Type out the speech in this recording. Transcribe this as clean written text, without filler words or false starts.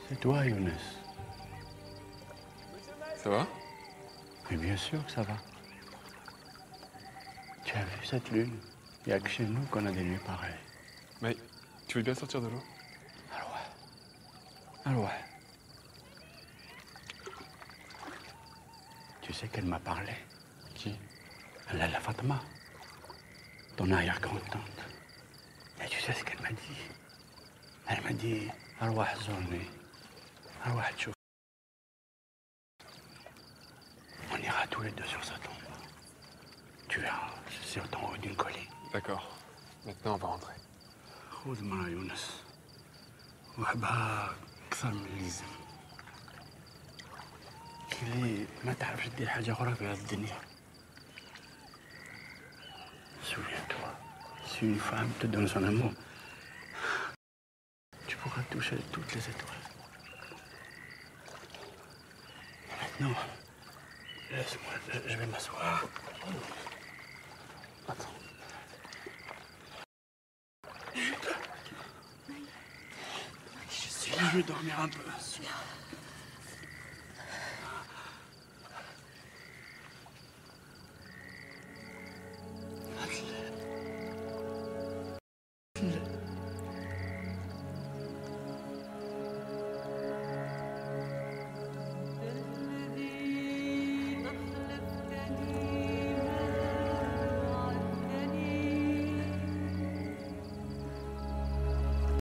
C'est toi, Younes. Ça va? Mais bien sûr que ça va. Tu as vu cette lune? Il n'y a que chez nous qu'on a des nuits pareilles. Mais tu veux bien sortir de l'eau? Alors ouais. Tu sais qu'elle m'a parlé? Qui? La Fatma. Ton arrière-grand-tante. Et tu sais ce qu'elle m'a dit? Elle m'a dit, Arwah Zorni, Arwah Tchouf. On ira tous les deux sur sa tombe. Tu verras, c'est sur ton haut d'une colline. D'accord. Maintenant, on va rentrer. خذ معنا يونس وحبها أكثر من اللازم. كلي ما تعرفش دير حاجة أخرى في هذه الدنيا. Souviens-toi, si une femme te donne son amour, tu pourras toucher toutes les étoiles. Maintenant, laisse-moi, je vais m'asseoir. Attends. Je vais dormir un peu. Attends.